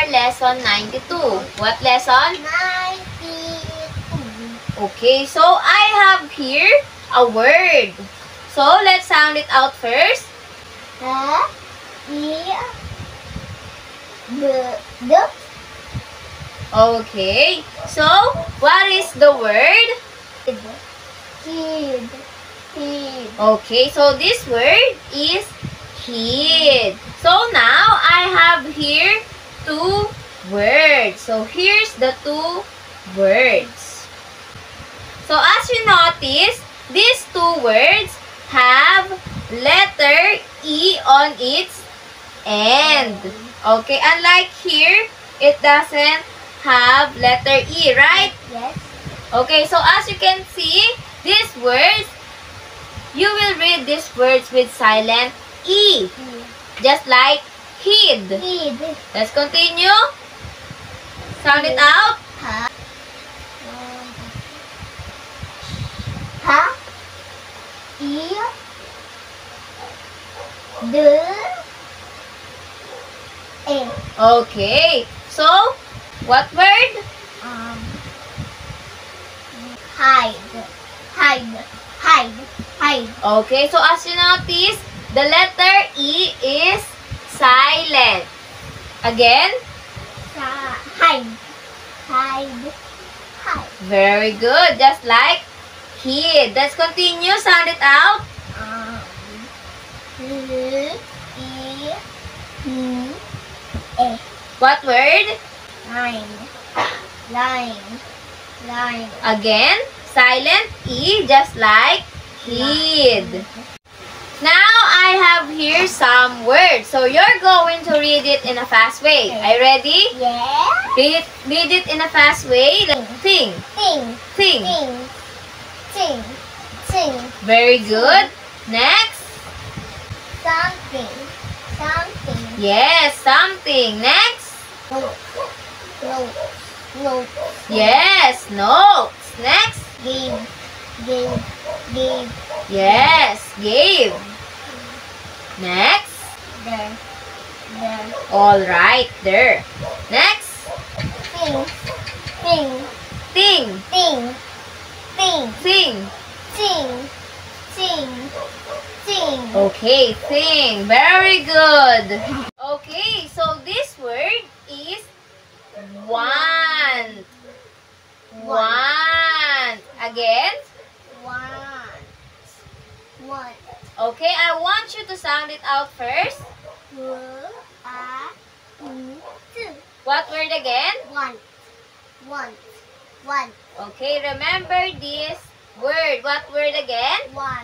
lesson 92. What lesson? 92. Okay, so I have here a word. So let's sound it out first. Okay, so what is the word? Kid. Okay, so this word is kid. So now I have here two words. So here's the two words. So as you notice, these two words have letter E on its end. Okay, unlike here, it doesn't have letter E, right? Yes. Okay, so as you can see, these words, you will read these words with silent E. Just like kid. Kid. Let's continue. Sound it out. Okay. So, what word? Hide. Okay, so as you notice, the letter E is silent. Again. Hide. Very good. Just like kid. Let's continue. Sound it out. What word? Line. Again, silent E, just like kid. Now, I have here some words. So, you're going to read it in a fast way. Are you ready? Yeah. Read it in a fast way. Think. Thing. Very good. Next. Something. Yes, something. Next. No. Yes, notes. Next. Game. Yes, gave. Next. There. All right, there. Next. Thing. Sing. Okay, thing. Very good. Okay, so this word is want. Want. Again. One. Okay, I want you to sound it out first. What word again? One. Okay, remember this word. What word again? One.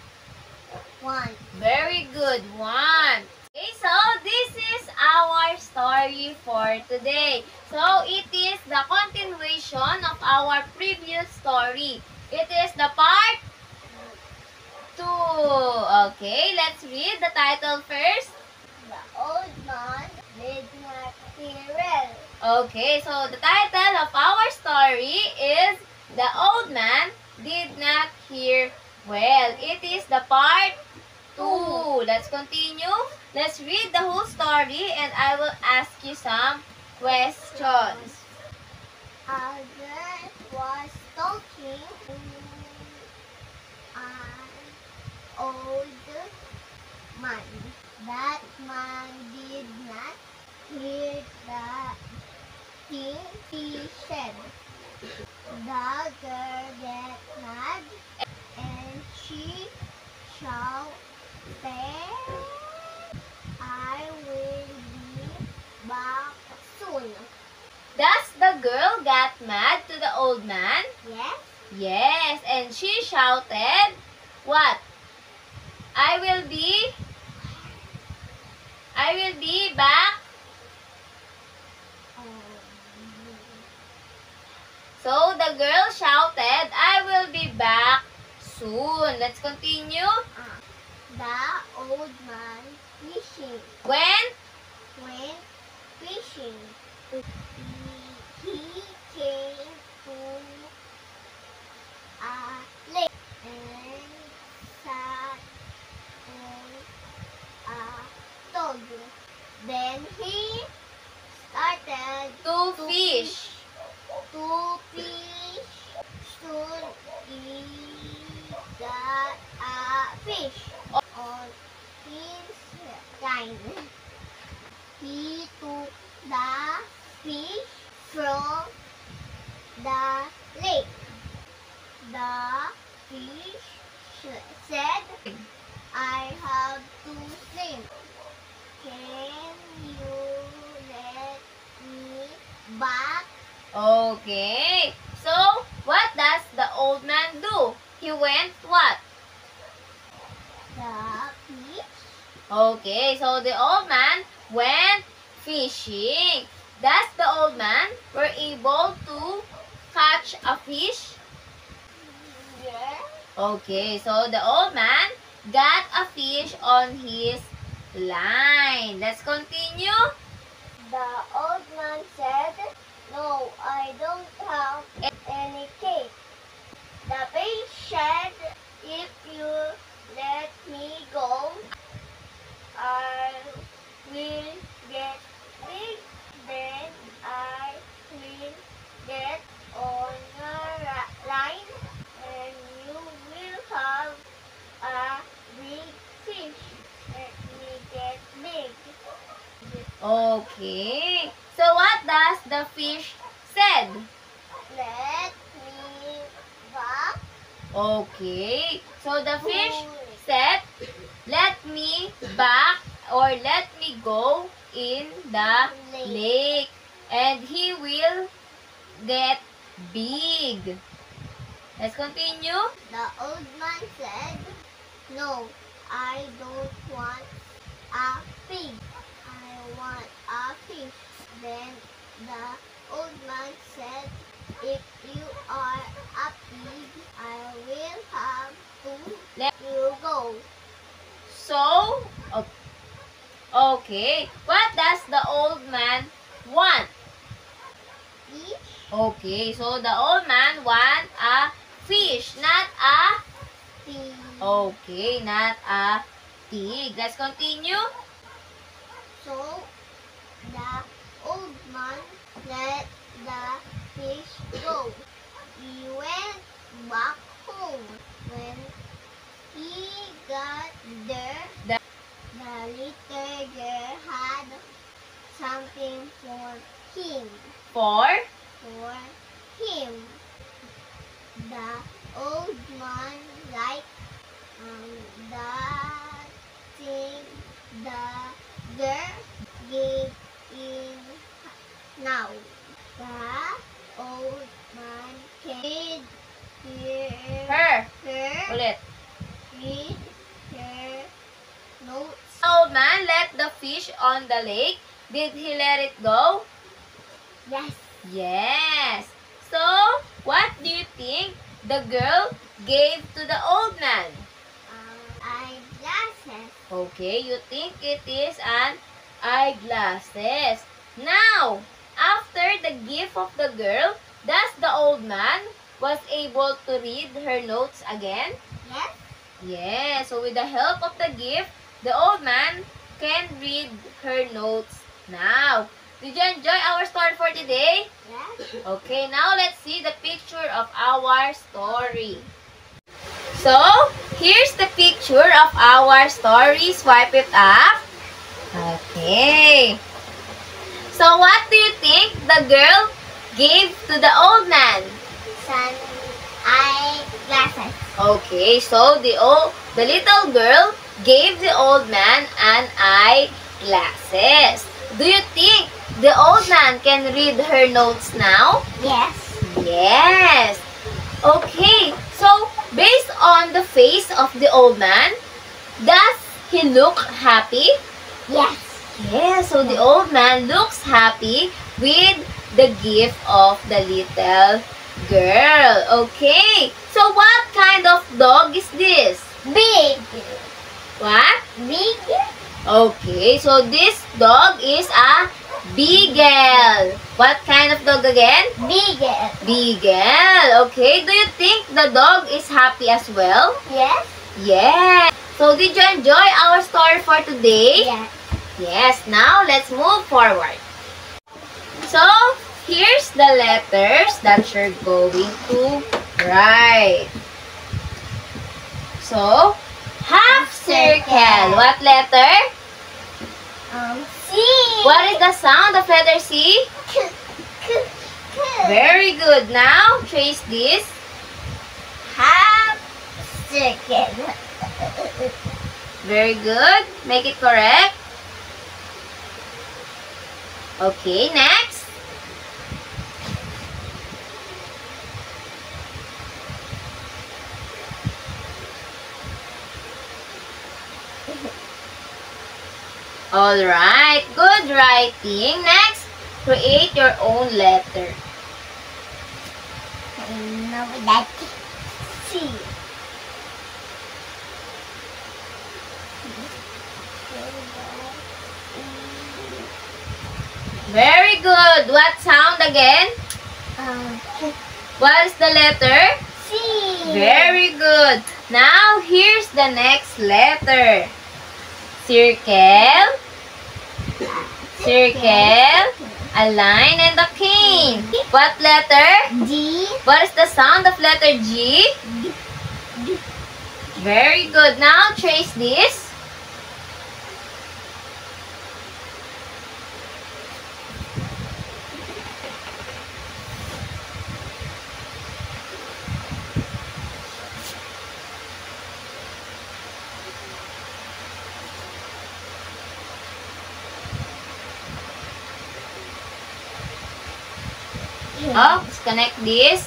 Very good. Want. Okay, so this is our story for today. So it is the continuation of our previous story. It is the part 2. Okay, let's read the title first. The old man did not hear well. Okay, so the title of our story is The Old Man Did Not Hear Well. It is the part 2. Let's continue. Let's read the whole story and I will ask you some questions. A girl was talking to an old man. That man did not hear the thing he said. The girl got mad and she shouted, I will be back soon. Does the girl got mad to the old man? Yes? Yes, and she shouted, what? I will be back. So the girl shouted, I will be back soon. Let's continue. The old man fishing. When? Went fishing. He came to a lake and sat on a log. Then he started wanted Two fish. to fish soon he got a fish on his line. He took the fish from the lake. The fish said, I have to swim. Can you let me back? Okay. So, what does the old man do? He went what? The fish. Okay, so the old man went fishing. Does the old man were able to catch a fish? Yeah. Okay, so the old man got a fish on his line. Let's continue. The old man said, no, I don't have any cake. The fish said, if you let me go, I will get big. Then I will get on your line and you will have a big fish. Let me get big. Okay, so what does the fish said? Let me back. Okay, so the fish said, let me back or let me go in the lake and he will get big. Let's continue. The old man said, no, I don't want a pig. I want a fish. Then the old man said, if you are a pig, I will have to let you go. So, okay, what does the old man want? Fish. Okay, so the old man want a fish, not a Pig. okay, not a pig. Let's continue. So the old man let the fish go. He went back home. When he got there, The- the little girl had something for him. For For him. The old man liked that thing the girl gave in now. The old man can her. her Ulit. read her notes. The old man let the fish on the lake. Did he let it go? Yes. Yes. So, what do you think the girl gave to the old man? Eyeglasses. Okay, you think it is an eyeglasses. Now, after the gift of the girl, does the old man was able to read her notes again? Yes. Yes. So, with the help of the gift, the old man can read her notes now. Did you enjoy our story for today? Yes. Okay, now let's see the picture of our story. So, here's the picture of our story. Swipe it up. Okay. So, what do you think the girl gave to the old man? Sun eyeglasses. Okay, so the little girl gave the old man an eyeglasses. Do you think the old man can read her notes now? Yes. Yes. Okay, so based on the face of the old man, does he look happy? Yes. Yes, so the old man looks happy with the gift of the little girl. Okay, so what kind of dog is this? Big. What? Big. Okay, so this dog is a beagle. What kind of dog again? Bigger. Beagle. Okay, do you think the dog is happy as well? Yes. Yes. So did you enjoy our story for today? Yes. Yes. Now let's move forward. So, here's the letters that you're going to write. So, half circle. What letter? C. What is the sound of letter C? Very good. Now, trace this. Half circle. Very good. Make it correct. Okay, next. Alright, good writing. Next, create your own letter. I know that C. Very good. What sound again? What is the letter? C. Very good. Now, here's the next letter. Circle. Circle. A line and a cane. What letter? G. What is the sound of letter G? Very good. Now, trace this. Oh, disconnect this.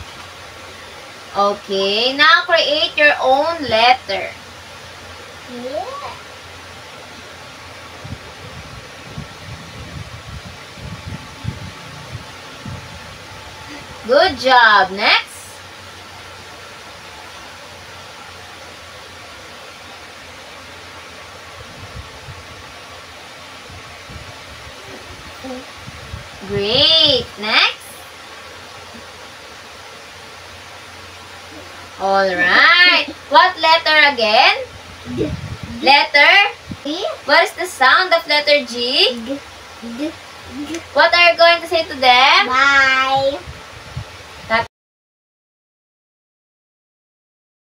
Okay, now create your own letter. Yeah. Good job. Next. Great. Next. Alright. What letter again? Letter? G. What is the sound of letter G? G. G. What are you going to say to them? Bye.